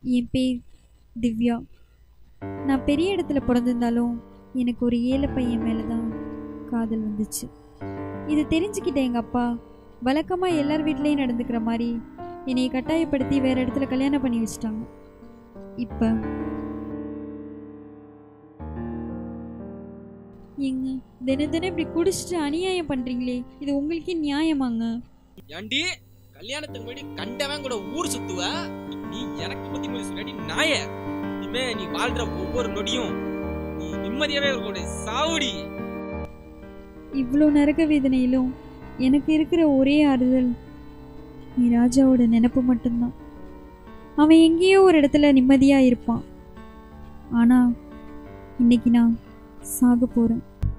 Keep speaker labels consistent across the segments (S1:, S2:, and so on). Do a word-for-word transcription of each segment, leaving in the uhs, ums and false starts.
S1: என் பேர் திவ்யா. நான் பெரிய இடத்துல பிறந்திருந்தாலும் எனக்கு ஒரு ஏழை பையன் மேலே தான் காதல் வந்துச்சு. இதை தெரிஞ்சுக்கிட்ட எங்கள் அப்பா வழக்கமாக எல்லார் வீட்லேயும் நடந்துக்கிற மாதிரி என்னை கட்டாயப்படுத்தி வேறு இடத்துல கல்யாணம் பண்ணி வச்சிட்டாங்க. இப்போ எங்க தினம் தினம் இப்படி குடிச்சிட்டு அநியாயம் பண்ணுறீங்களே, இது உங்களுக்கே நியாயமாங்க?
S2: ஏண்டி கல்யாணத்துக்கு முன்னாடி கண்டவன் கூட ஊர் சுத்துவ, நீ எனக்கு பத்தி சொல்லி நாய. இனிமே நீ வாழ்ற ஒவ்வொரு நொடியும் நீ நிம்மதியாவே இருக்கோட சாவுடி.
S1: இவ்வளோ நரக வேதனையிலும் எனக்கு இருக்கிற ஒரே ஆறுதல் நீ ராஜாவோட நினப்பு மட்டும்தான். அவன் எங்கேயோ ஒரு இடத்துல நிம்மதியா இருப்பான். ஆனா இன்னைக்கு நான் சாக போறேன்.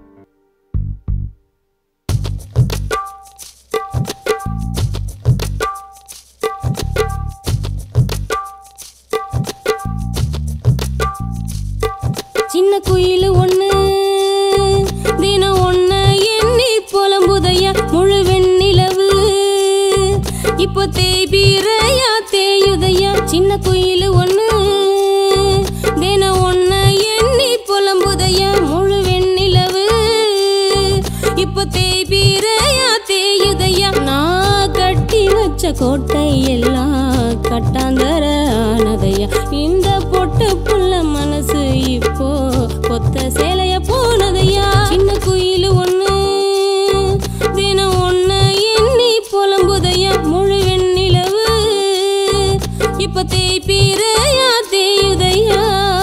S3: சின்ன குயிலு ஒண்ணு தினம் ஒண்ணு எண்ணி புலம்புதையா முழு வெண்ணிலவு இப்போ தேய்பீரையா தேயுதையா. சின்ன குயிலு ஒண்ணு தினம் ஒண்ணு எண்ணி புலம்புதையா முழு வெண்ணிலவு இப்போ தேய்பீரையா தேயுதையா. நான் கட்டி வச்ச கோட்டை எல்லாம் கட்டாந்தர ஆனதையா. இந்த பொட்டு புள்ள மனசு இப்போ கொத்த சேலைய போனதையா. சின்ன குயிலு ஒண்ணு தினம் ஒண்ணு எண்ணி புலம்புதையா முழு வெண்ணிலவு இப்ப தேய்பீரையா தேயுதையா.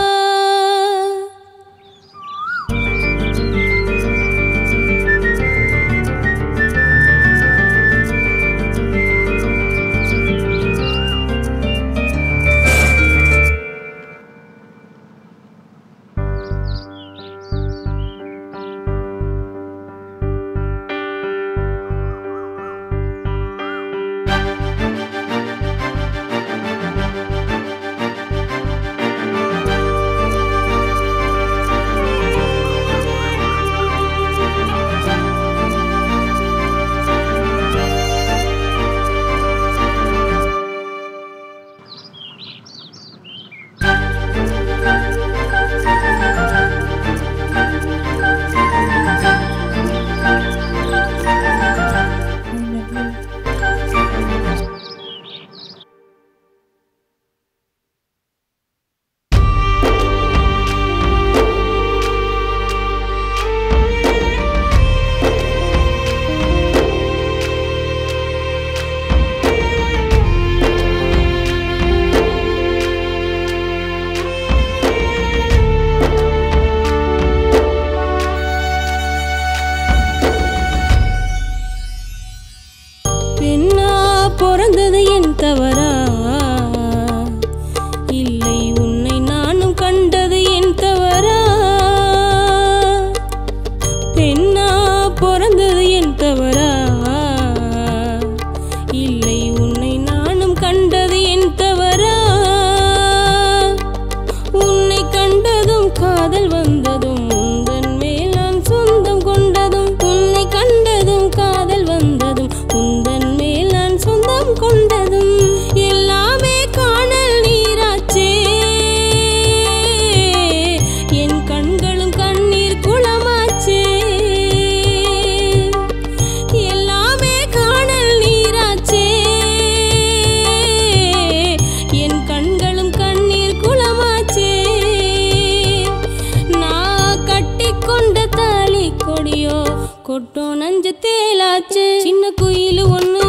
S3: சின்ன குயிலு ஒண்ணு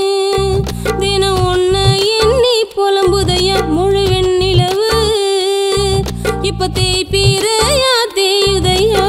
S3: தினம் ஒண்ணு எண்ணி புலம்புதையா முழு வெண்ணிலவு இப்ப தேய்பீரையா தேயுதையா.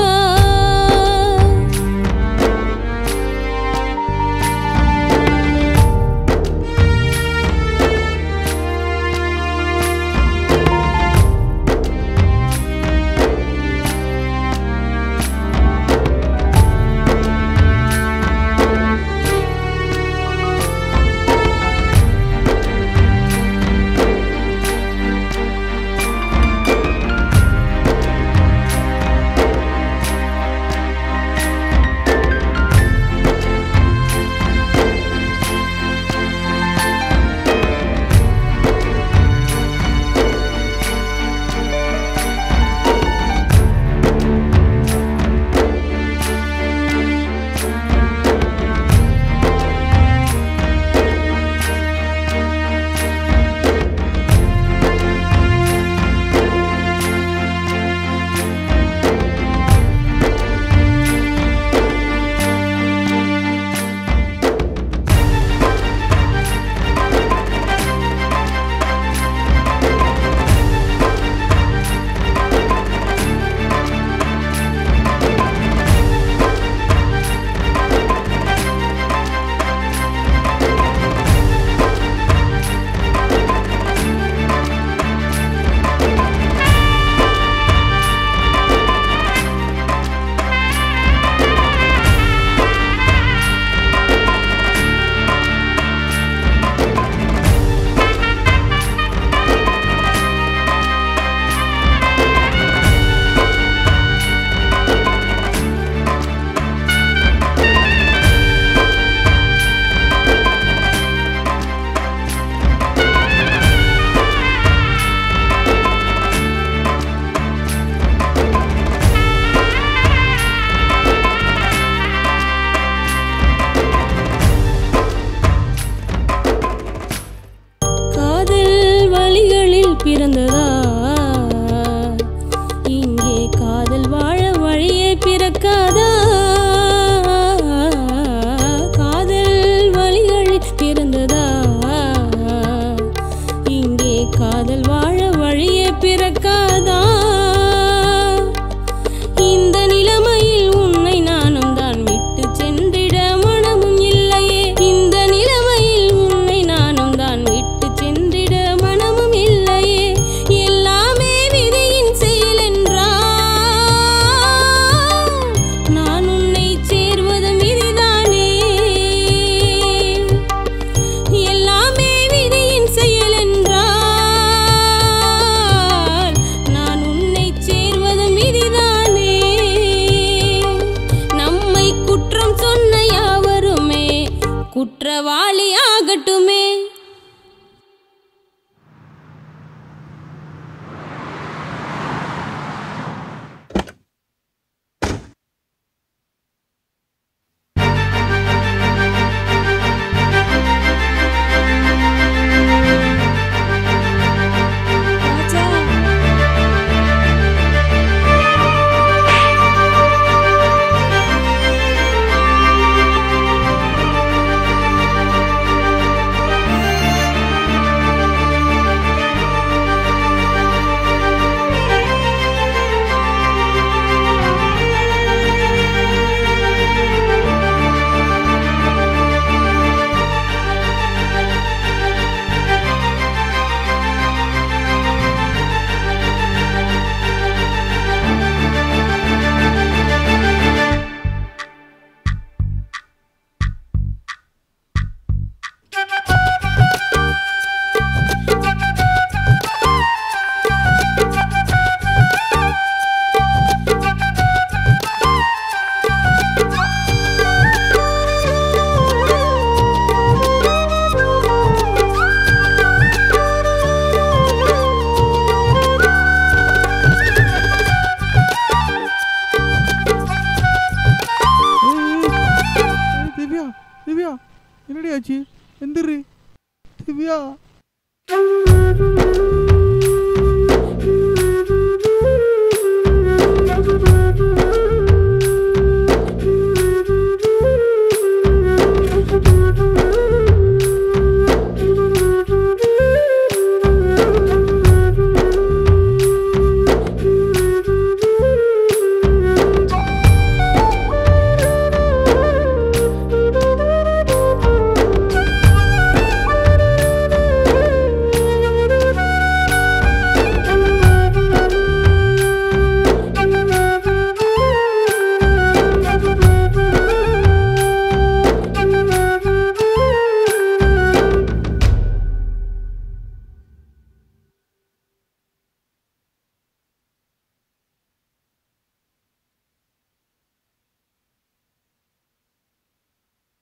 S3: காதல்